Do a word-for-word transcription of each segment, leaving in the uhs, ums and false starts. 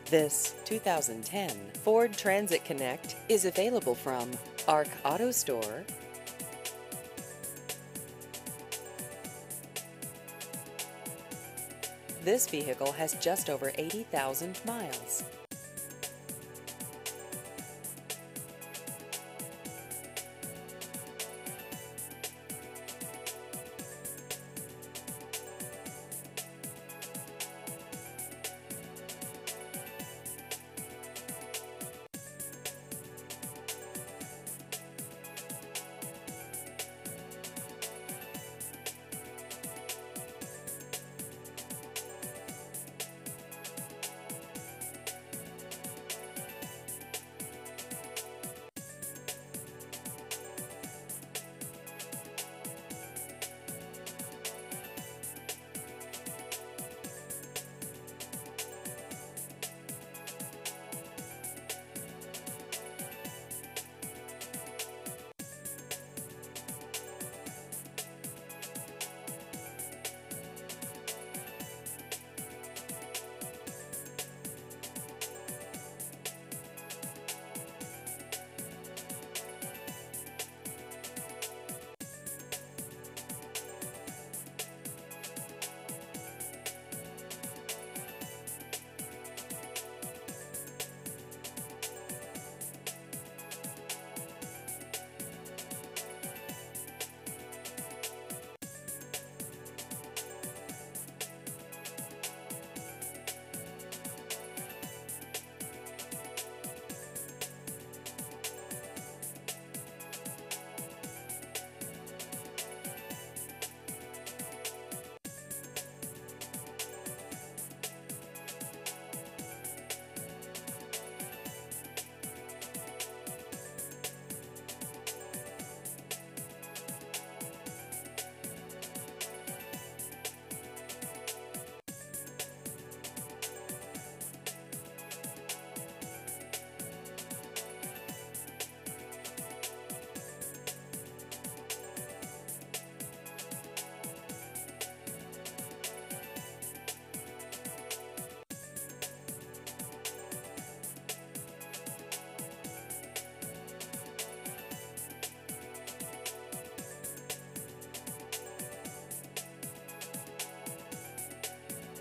This two thousand ten Ford Transit Connect is available from Arc Auto Store. This vehicle has just over eighty thousand miles.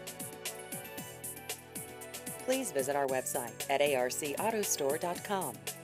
Please visit our website at arc auto store dot com.